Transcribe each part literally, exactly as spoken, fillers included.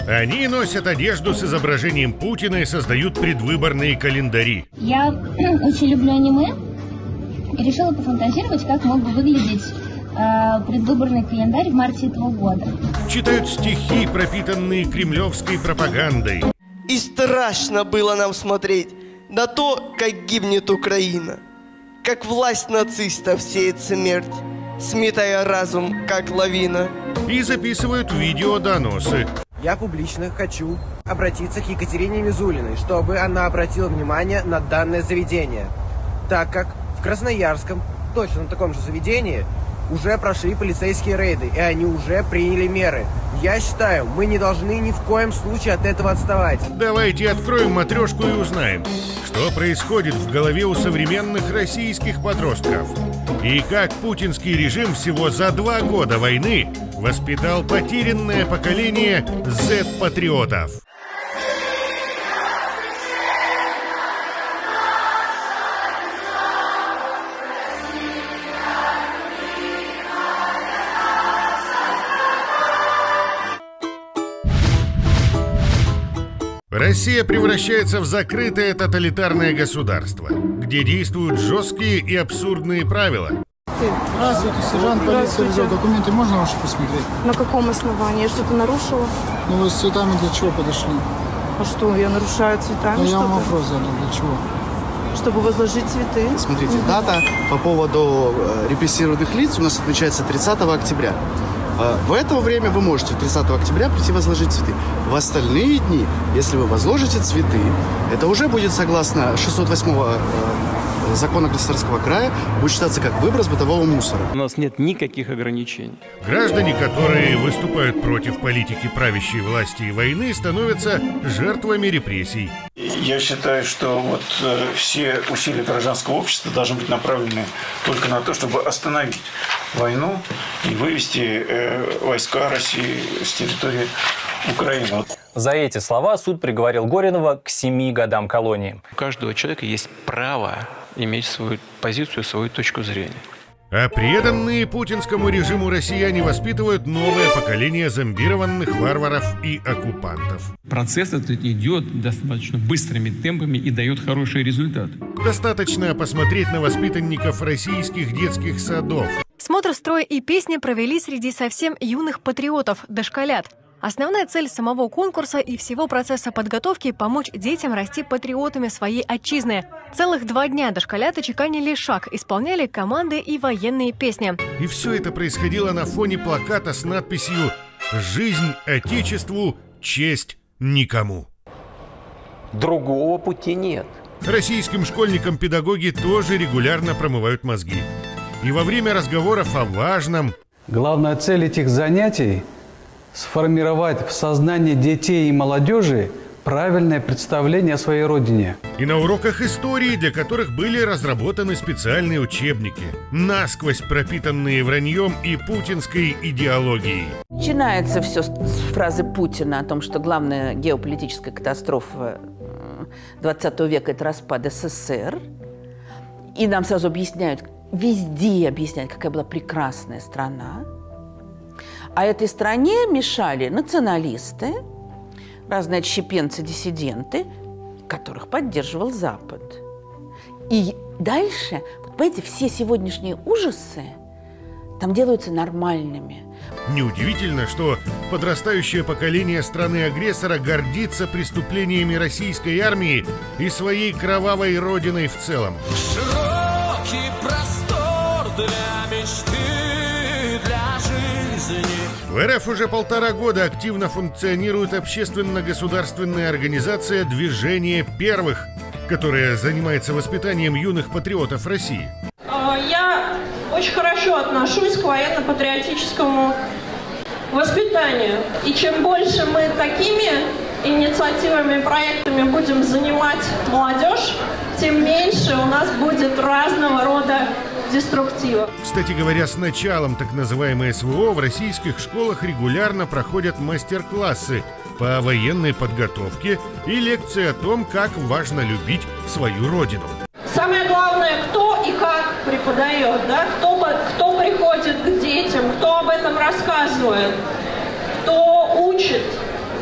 Они носят одежду с изображением Путина и создают предвыборные календари. Я очень люблю аниме и решила пофантазировать, как мог бы выглядеть э, предвыборный календарь в марте этого года. Читают стихи, пропитанные кремлевской пропагандой. И страшно было нам смотреть на то, как гибнет Украина, как власть нацистов сеет смерть, сметая разум, как лавина. И записывают видеодоносы. Я публично хочу обратиться к Екатерине Мизулиной, чтобы она обратила внимание на данное заведение, так как в Красноярском, точно на таком же заведении, уже прошли полицейские рейды, и они уже приняли меры. Я считаю, мы не должны ни в коем случае от этого отставать. Давайте откроем матрешку и узнаем, что происходит в голове у современных российских подростков. И как путинский режим всего за два года войны воспитал потерянное поколение зет-патриотов. Россия превращается в закрытое тоталитарное государство, где действуют жесткие и абсурдные правила. Здравствуйте, сержант полиции везет. Документы можно ваши посмотреть? На каком основании? Я что-то нарушила? Ну вы с цветами для чего подошли? А что, я нарушаю цветами ну, что-то? Я вам вопрос задал, для чего? Чтобы возложить цветы. Смотрите, угу. Дата по поводу репрессированных лиц у нас отмечается тридцатого октября. В это время вы можете тридцатого октября прийти возложить цветы. В остальные дни, если вы возложите цветы, это уже будет согласно шестьсот восьмого закона Краснодарского края, будет считаться как выброс бытового мусора. У нас нет никаких ограничений. Граждане, которые выступают против политики правящей власти и войны, становятся жертвами репрессий. Я считаю, что вот э, все усилия гражданского общества должны быть направлены только на то, чтобы остановить войну и вывести э, войска России с территории Украины. За эти слова суд приговорил Горинова к семи годам колонии. У каждого человека есть право иметь свою позицию, свою точку зрения. А преданные путинскому режиму россияне воспитывают новое поколение зомбированных варваров и оккупантов. Процесс этот идет достаточно быстрыми темпами и дает хороший результат. Достаточно посмотреть на воспитанников российских детских садов. Смотр строя и песни провели среди совсем юных патриотов, дошколят. Основная цель самого конкурса и всего процесса подготовки – помочь детям расти патриотами своей отчизны. Целых два дня дошколята чеканили шаг, исполняли команды и военные песни. И все это происходило на фоне плаката с надписью «Жизнь Отечеству, честь никому». Другого пути нет. Российским школьникам педагоги тоже регулярно промывают мозги. И во время разговоров о важном... Главная цель этих занятий – сформировать в сознании детей и молодежи правильное представление о своей родине. И на уроках истории, для которых были разработаны специальные учебники, насквозь пропитанные враньем и путинской идеологией. Начинается все с фразы Путина о том, что главная геополитическая катастрофа двадцатого века – это распад СССР. И нам сразу объясняют, везде объясняют, какая была прекрасная страна. А этой стране мешали националисты, разные отщепенцы, диссиденты, которых поддерживал Запад. И дальше, вот понимаете, все сегодняшние ужасы там делаются нормальными. Неудивительно, что подрастающее поколение страны-агрессора гордится преступлениями российской армии и своей кровавой родиной в целом. Широкий простор для мечты. В РФ уже полтора года активно функционирует общественно-государственная организация «Движение первых», которая занимается воспитанием юных патриотов России. Я очень хорошо отношусь к военно-патриотическому воспитанию. И чем больше мы такими инициативами, проектами будем занимать молодежь, тем меньше у нас будет разного рода деструктива. Кстати говоря, с началом так называемой СВО в российских школах регулярно проходят мастер-классы по военной подготовке и лекции о том, как важно любить свою родину. Самое главное, кто и как преподает, да? кто, кто приходит к детям, кто об этом рассказывает, кто учит,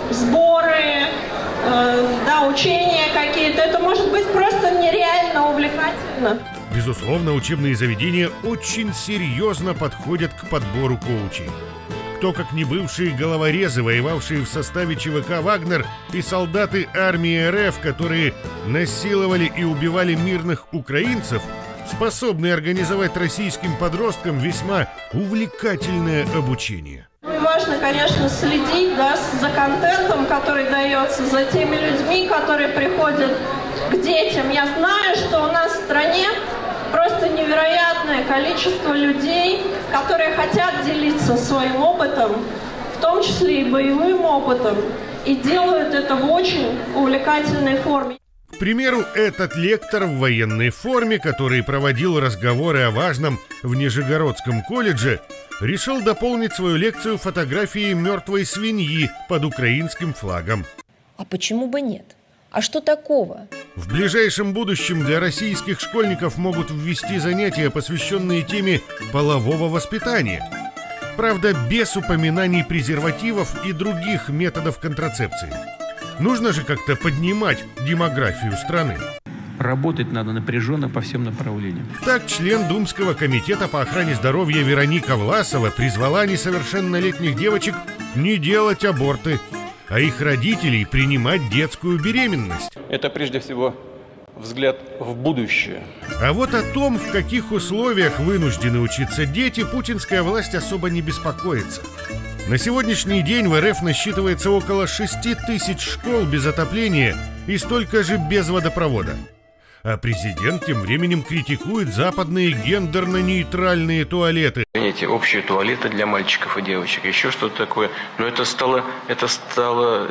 сборы, э, да, учения какие-то. Это может быть просто нереально увлекательно. Безусловно, учебные заведения очень серьезно подходят к подбору коучей. Кто, как не бывшие головорезы, воевавшие в составе ЧВК «Вагнер», и солдаты армии РФ, которые насиловали и убивали мирных украинцев, способны организовать российским подросткам весьма увлекательное обучение. Ну и важно, конечно, следить, да, за контентом, который дается, за теми людьми, которые приходят к детям. Я знаю, что у нас в стране просто невероятное количество людей, которые хотят делиться своим опытом, в том числе и боевым опытом, и делают это в очень увлекательной форме. К примеру, этот лектор в военной форме, который проводил разговоры о важном в Нижегородском колледже, решил дополнить свою лекцию фотографией мертвой свиньи под украинским флагом. А почему бы нет? А что такого? В ближайшем будущем для российских школьников могут ввести занятия, посвященные теме полового воспитания. Правда, без упоминаний презервативов и других методов контрацепции. Нужно же как-то поднимать демографию страны. Работать надо напряженно по всем направлениям. Так, член Думского комитета по охране здоровья Вероника Власова призвала несовершеннолетних девочек не делать аборты, а их родителей принимать детскую беременность. Это прежде всего взгляд в будущее. А вот о том, в каких условиях вынуждены учиться дети, путинская власть особо не беспокоится. На сегодняшний день в РФ насчитывается около шести тысяч школ без отопления и столько же без водопровода. А президент тем временем критикует западные гендерно-нейтральные туалеты. Эти общие туалеты для мальчиков и девочек, еще что-то такое. Но это стало, это стало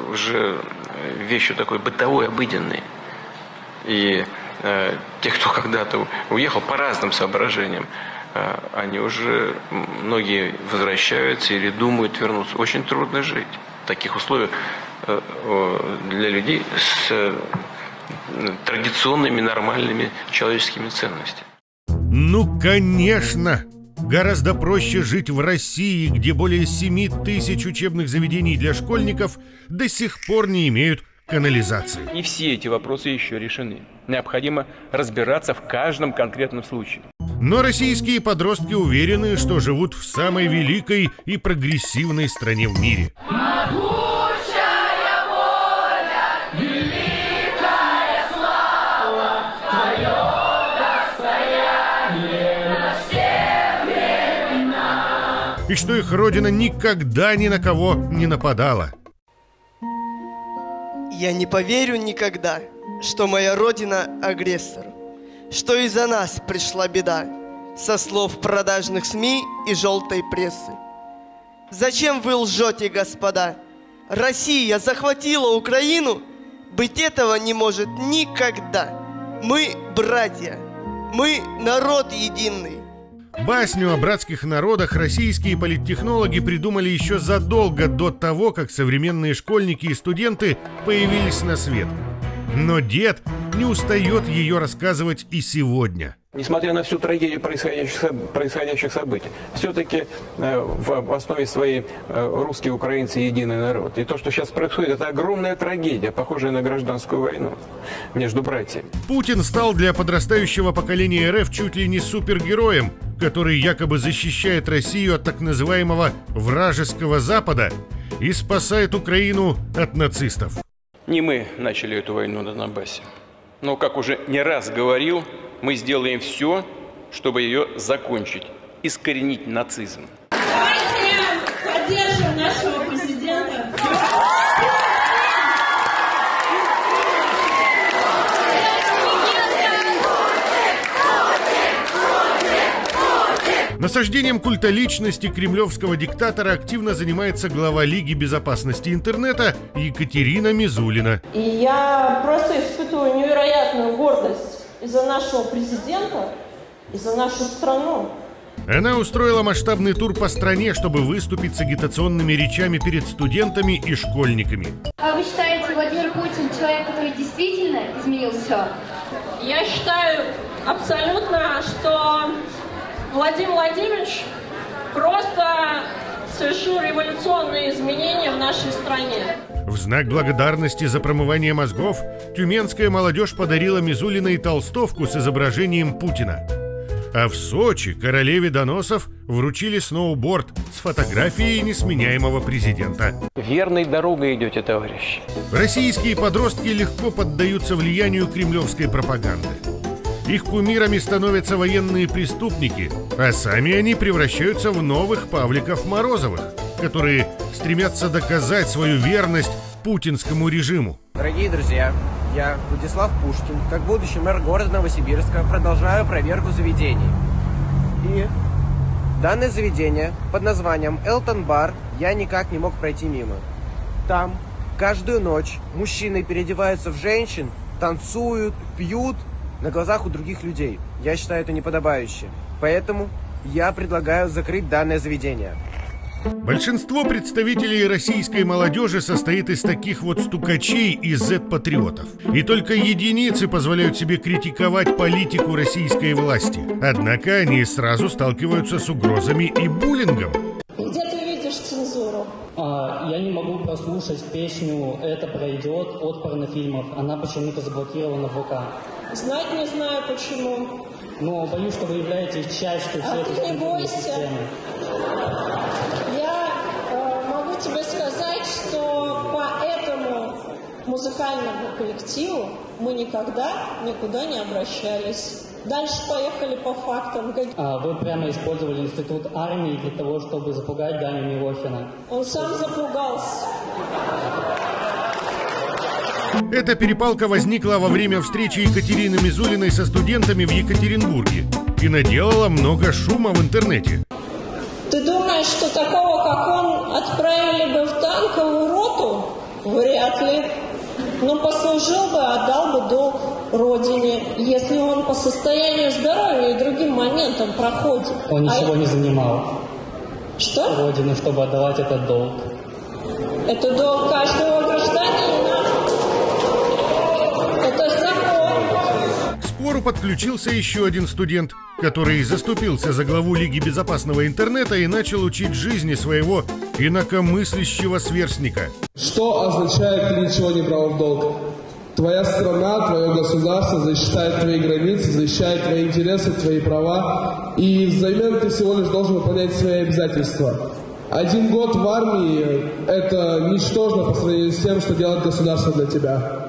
уже вещью такой бытовой, обыденной. И э, те, кто когда-то уехал по разным соображениям, э, они уже, многие возвращаются или думают вернуться. Очень трудно жить в таких условиях э, э, для людей с э, традиционными, нормальными человеческими ценностями. Ну, конечно! Гораздо проще жить в России, где более семи тысяч учебных заведений для школьников до сих пор не имеют канализации. Не все эти вопросы еще решены. Необходимо разбираться в каждом конкретном случае. Но российские подростки уверены, что живут в самой великой и прогрессивной стране в мире. И что их родина никогда ни на кого не нападала. Я не поверю никогда, что моя родина агрессор, что из-за нас пришла беда, со слов продажных СМИ и желтой прессы. Зачем вы лжете, господа? Россия захватила Украину? Быть этого не может никогда. Мы братья, мы народ единый. Басню о братских народах российские политтехнологи придумали еще задолго до того, как современные школьники и студенты появились на свет. Но дед не устает ее рассказывать и сегодня. Несмотря на всю трагедию происходящих, происходящих событий, все-таки э, в основе своей э, русские украинцы единый народ. И то, что сейчас происходит, это огромная трагедия, похожая на гражданскую войну между братьями. Путин стал для подрастающего поколения РФ чуть ли не супергероем, который якобы защищает Россию от так называемого вражеского Запада и спасает Украину от нацистов. Не мы начали эту войну на Донбассе. Но, как уже не раз говорил, мы сделаем все, чтобы ее закончить, искоренить нацизм. Давайте поддержим нашего президента. Насаждением культа личности кремлевского диктатора активно занимается глава Лиги безопасности интернета Екатерина Мизулина. И я просто испытываю невероятную гордость из-за нашего президента, и за нашу страну. Она устроила масштабный тур по стране, чтобы выступить с агитационными речами перед студентами и школьниками. А вы считаете, Владимир Путин человек, который действительно изменил все? Я считаю абсолютно, что Владимир Владимирович просто совершу революционные изменения в нашей стране. В знак благодарности за промывание мозгов тюменская молодежь подарила Мизулиной толстовку с изображением Путина. А в Сочи королеве доносов вручили сноуборд с фотографией несменяемого президента. Верной дорогой идете, товарищи. Российские подростки легко поддаются влиянию кремлевской пропаганды. Их кумирами становятся военные преступники, а сами они превращаются в новых Павликов Морозовых, которые стремятся доказать свою верность путинскому режиму. Дорогие друзья, я, Владислав Пушкин, как будущий мэр города Новосибирска, продолжаю проверку заведений. И данное заведение под названием Элтон Бар я никак не мог пройти мимо. Там каждую ночь мужчины переодеваются в женщин, танцуют, пьют на глазах у других людей. Я считаю это неподобающе. Поэтому я предлагаю закрыть данное заведение. Большинство представителей российской молодежи состоит из таких вот стукачей и зет-патриотов. И только единицы позволяют себе критиковать политику российской власти. Однако они сразу сталкиваются с угрозами и буллингом. Где ты видишь цензуру? А, я не могу прослушать песню «Это пройдет» от порнофильмов. Она почему-то заблокирована в ВК. Знать не знаю почему. Но боюсь, что вы являетесь частью всей а этой ты не бойся. системы. Я э, могу тебе сказать, что по этому музыкальному коллективу мы никогда никуда не обращались. Дальше поехали по фактам. А вы прямо использовали институт армии для того, чтобы запугать Даню Милохина? Он сам запугался. Эта перепалка возникла во время встречи Екатерины Мизулиной со студентами в Екатеринбурге и наделала много шума в интернете. Ты думаешь, что такого, как он, отправили бы в танковую роту? Вряд ли. Но послужил бы, отдал бы долг родине, если он по состоянию здоровья и другим моментам проходит. Он ничего а... не занимал. Что? Родину, чтобы отдавать этот долг. Это долг каждого гражданина. Это закон. К спору подключился еще один студент, который заступился за главу Лиги безопасного интернета и начал учить жизни своего инакомыслящего сверстника. Что означает «ты ничего не брал в долг»? Твоя страна, твое государство защищает твои границы, защищает твои интересы, твои права, и взамен ты всего лишь должен выполнять свои обязательства. Один год в армии – это ничтожно по сравнению с тем, что делает государство для тебя.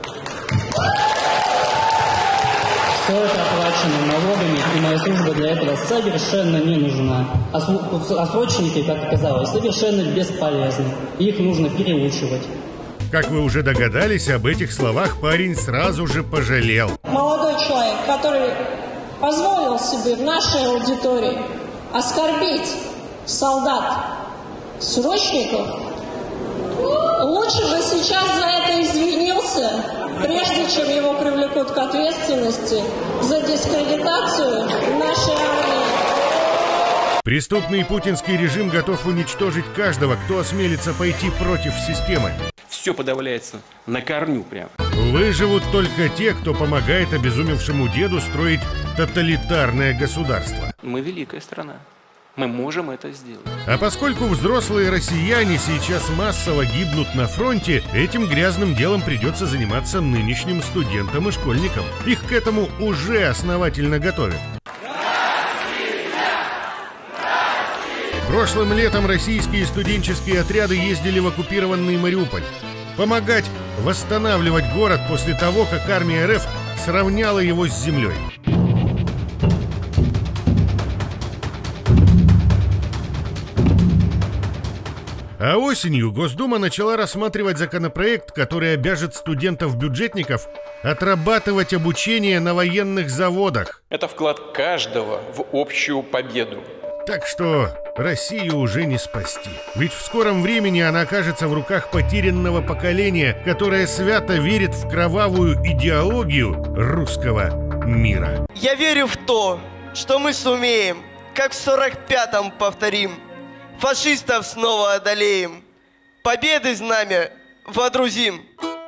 Все это оплачено налогами, и моя служба для этого совершенно не нужна. А срочники, как оказалось, совершенно бесполезны. Их нужно переучивать. Как вы уже догадались, об этих словах парень сразу же пожалел. Молодой человек, который позволил себе в нашей аудитории оскорбить солдат, срочников, лучше бы сейчас за это извинился, прежде чем его привлекут к ответственности за дискредитацию нашей армии. Преступный путинский режим готов уничтожить каждого, кто осмелится пойти против системы. Все подавляется на корню прям. Выживут только те, кто помогает обезумевшему деду строить тоталитарное государство. Мы великая страна. Мы можем это сделать. А поскольку взрослые россияне сейчас массово гибнут на фронте, этим грязным делом придется заниматься нынешним студентам и школьникам. Их к этому уже основательно готовят. Прошлым летом российские студенческие отряды ездили в оккупированный Мариуполь. Помогать восстанавливать город после того, как армия РФ сравняла его с землей. А осенью Госдума начала рассматривать законопроект, который обяжет студентов-бюджетников отрабатывать обучение на военных заводах. Это вклад каждого в общую победу. Так что Россию уже не спасти. Ведь в скором времени она окажется в руках потерянного поколения, которое свято верит в кровавую идеологию русского мира. Я верю в то, что мы сумеем, как в сорок пятом повторим. Фашистов снова одолеем. Победы знамя водрузим.